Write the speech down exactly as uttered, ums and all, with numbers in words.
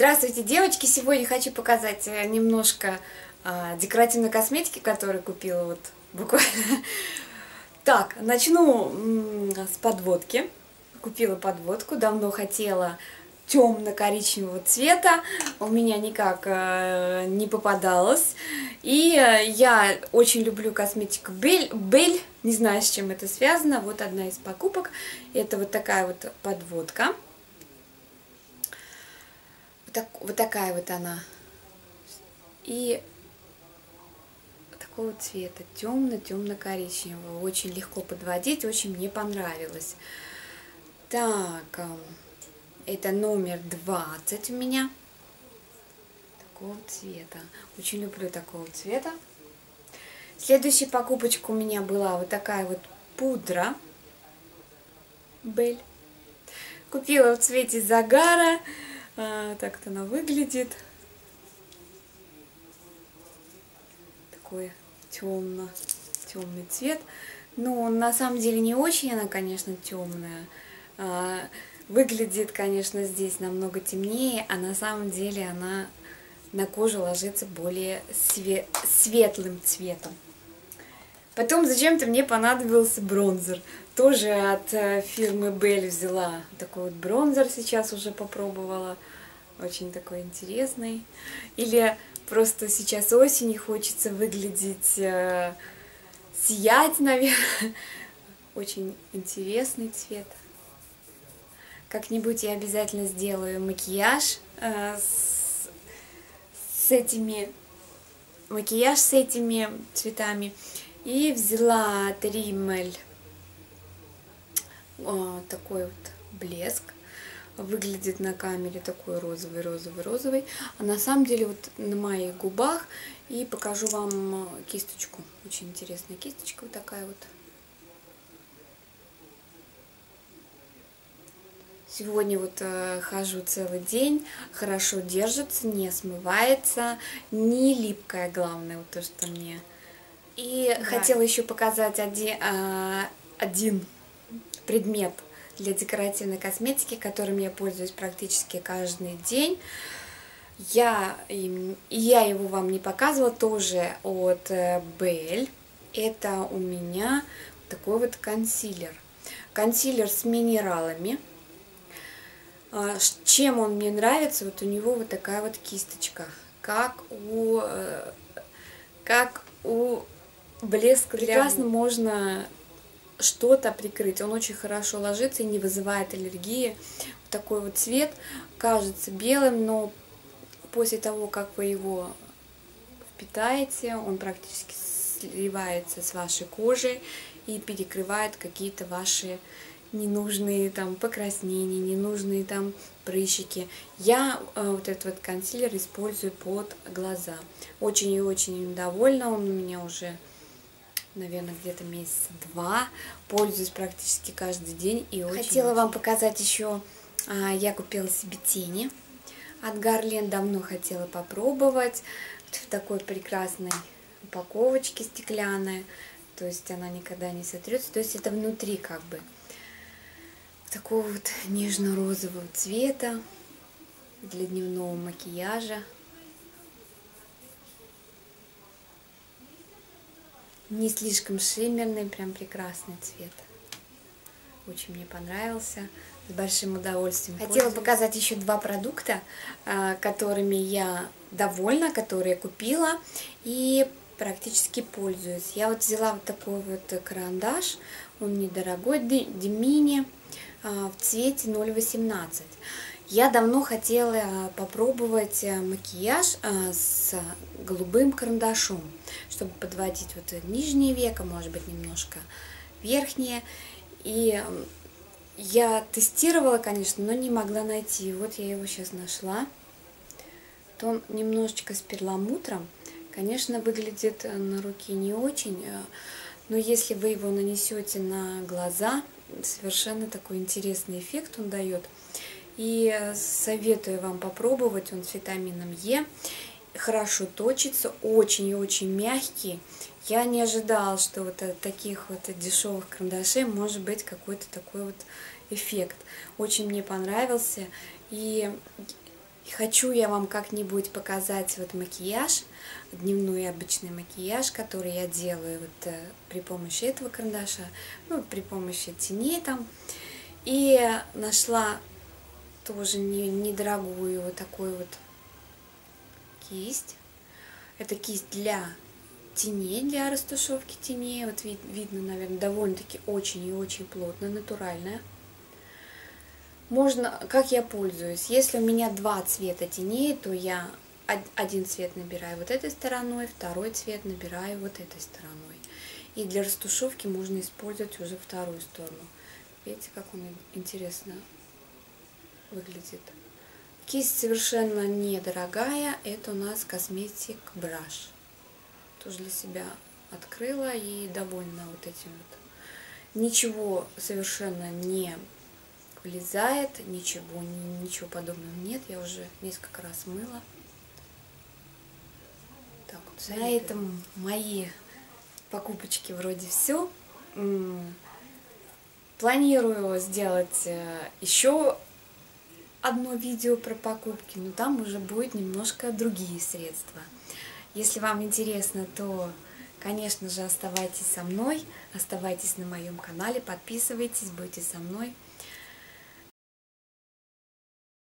Здравствуйте, девочки! Сегодня хочу показать немножко а, декоративной косметики, которую купила вот буквально. Так, начну с подводки. Купила подводку, давно хотела темно-коричневого цвета, у меня никак э, не попадалось. И э, я очень люблю косметику Бель, Бель, не знаю, с чем это связано. Вот одна из покупок, это вот такая вот подводка. Так, вот такая вот она. И такого цвета, темно-темно-коричневого. Очень легко подводить, очень мне понравилось. Так, это номер двадцать у меня. Такого цвета. Очень люблю такого цвета. Следующая покупочка у меня была вот такая вот пудра Бель. Купила в цвете загара. А, так-то она выглядит. Такой темно, темный цвет. Но на самом деле не очень она, конечно, темная. А, выглядит, конечно, здесь намного темнее, а на самом деле она на кожу ложится более све светлым цветом. Потом зачем-то мне понадобился бронзер. Тоже от фирмы Бель взяла такой вот бронзер, сейчас уже попробовала. Очень такой интересный. Или просто сейчас осень и хочется выглядеть, э, сиять, наверное. Очень интересный цвет. Как-нибудь я обязательно сделаю макияж э, с, с этими макияж с этими цветами. И взяла от Rimmel э, такой вот блеск. Выглядит на камере такой розовый, розовый, розовый. А на самом деле вот на моих губах. И покажу вам кисточку. Очень интересная кисточка вот такая вот. Сегодня вот э, хожу целый день. Хорошо держится, не смывается. Не липкая, главное, вот то, что мне. И да. Хотела еще показать один, э, один предмет для декоративной косметики, которым я пользуюсь практически каждый день. Я, я его вам не показывала, тоже от Бель. Это у меня такой вот консилер. Консилер с минералами. Чем он мне нравится? Вот у него вот такая вот кисточка, как у, как у блеска. Прекрасно можно что-то прикрыть. Он очень хорошо ложится и не вызывает аллергии. Вот такой вот цвет кажется белым, но после того, как вы его впитаете, он практически сливается с вашей кожей и перекрывает какие-то ваши ненужные там покраснения, ненужные там прыщики. Я э, вот этот вот консилер использую под глаза. Очень и очень им довольна. Он у меня уже, наверное, где-то месяца два. Пользуюсь практически каждый день. И очень хотела очень... вам показать еще, а, я купила себе тени от Гарлен. Давно хотела попробовать. Вот в такой прекрасной упаковочке стеклянной. То есть она никогда не сотрется. То есть это внутри как бы такого вот нежно-розового цвета для дневного макияжа. Не слишком шиммерный, прям прекрасный цвет. Очень мне понравился, с большим удовольствием. Хотела показать еще два продукта, которыми я довольна, которые я купила и практически пользуюсь. Я вот взяла вот такой вот карандаш, он недорогой, Dimini, в цвете ноль восемнадцать. Я давно хотела попробовать макияж с голубым карандашом, чтобы подводить вот нижнее веко, может быть, немножко верхнее. И я тестировала, конечно, но не могла найти. Вот я его сейчас нашла. Он немножечко с перламутром. Конечно, выглядит на руке не очень, но если вы его нанесете на глаза, совершенно такой интересный эффект он дает. И советую вам попробовать, он с витамином Е, хорошо точится, очень и очень мягкий. Я не ожидала, что вот от таких вот дешевых карандашей может быть какой-то такой вот эффект. Очень мне понравился. И И хочу я вам как-нибудь показать вот макияж, дневной обычный макияж, который я делаю вот э, при помощи этого карандаша, ну, при помощи теней там. И нашла тоже не, недорогую вот такую вот кисть. Это кисть для теней, для растушевки теней. Вот вид, видно, наверное, довольно-таки очень и очень плотно, натуральная. Можно, как я пользуюсь, если у меня два цвета теней, то я один цвет набираю вот этой стороной, второй цвет набираю вот этой стороной. И для растушевки можно использовать уже вторую сторону. Видите, как он интересно выглядит. Кисть совершенно недорогая, это у нас Cosmetic Brush. Тоже для себя открыла и довольна вот этим вот. Ничего совершенно не влезает, ничего, ничего подобного нет, я уже несколько раз мыла. Так вот, на этом мои покупочки вроде все. Планирую сделать еще одно видео про покупки, но там уже будет немножко другие средства. Если вам интересно, то, конечно же, оставайтесь со мной, оставайтесь на моем канале, подписывайтесь, будьте со мной.